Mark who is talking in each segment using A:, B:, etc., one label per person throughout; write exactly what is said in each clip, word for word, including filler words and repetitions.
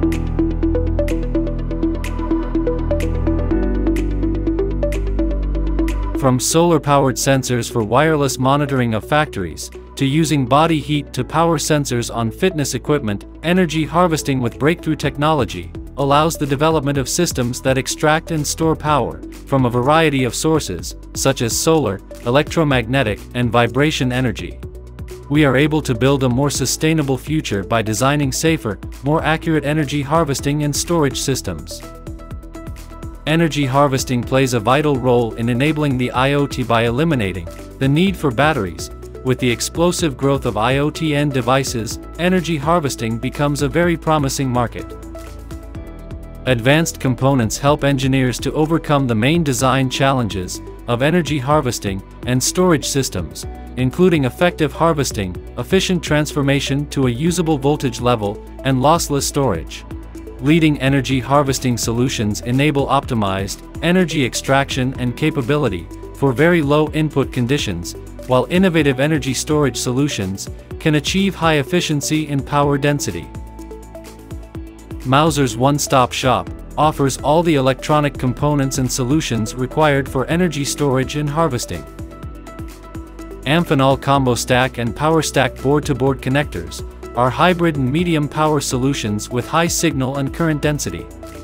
A: From solar-powered sensors for wireless monitoring of factories, to using body heat to power sensors on fitness equipment, energy harvesting with breakthrough technology allows the development of systems that extract and store power from a variety of sources, such as solar, electromagnetic, and vibration energy. We are able to build a more sustainable future by designing safer, more accurate energy harvesting and storage systems. Energy harvesting plays a vital role in enabling the I O T by eliminating the need for batteries. With the explosive growth of I O T end devices, energy harvesting becomes a very promising market. Advanced components help engineers to overcome the main design challenges of energy harvesting and storage systems, including effective harvesting, efficient transformation to a usable voltage level, and lossless storage. Leading energy harvesting solutions enable optimized energy extraction and capability for very low input conditions, while innovative energy storage solutions can achieve high efficiency and power density. Mouser's one-stop shop offers all the electronic components and solutions required for energy storage and harvesting. Amphenol Combo Stack and Power Stack board-to-board connectors are hybrid and medium power solutions with high signal and current density.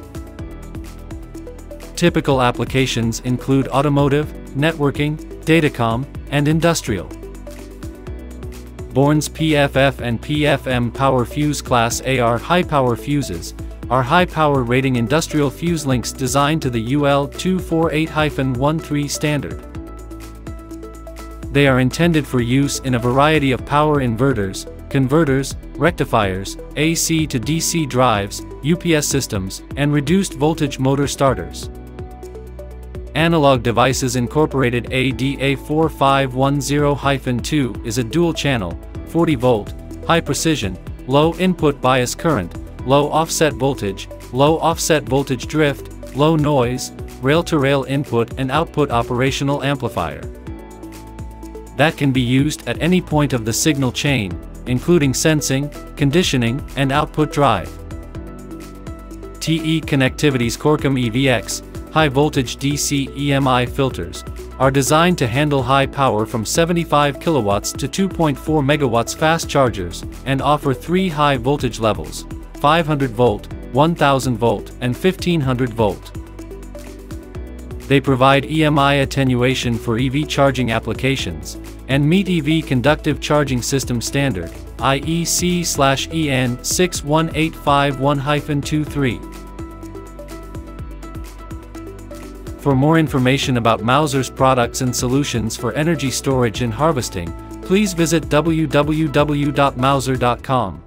A: Typical applications include automotive, networking, datacom, and industrial. Born's P F F and P F M Power Fuse Class A are high-power fuses, are high-power rating industrial fuse links designed to the U L two forty-eight dash thirteen standard. They are intended for use in a variety of power inverters, converters, rectifiers, A C to D C drives, U P S systems, and reduced voltage motor starters. Analog Devices Incorporated A D A four five one zero dash two is a dual-channel, forty volt, high-precision, low-input bias current, low offset voltage, low offset voltage drift, low noise, rail-to-rail input and output operational amplifier that can be used at any point of the signal chain, including sensing, conditioning, and output drive. T E Connectivity's Corcom E V X, high-voltage D C E M I filters, are designed to handle high power from seventy-five kilowatts to two point four megawatts fast chargers, and offer three high voltage levels, five hundred volt, one thousand volt, and fifteen hundred volt. They provide E M I attenuation for E V charging applications, and meet E V Conductive Charging System Standard, I E C E N six one eight five one dash twenty-three. For more information about Mouser's products and solutions for energy storage and harvesting, please visit w w w dot mouser dot com.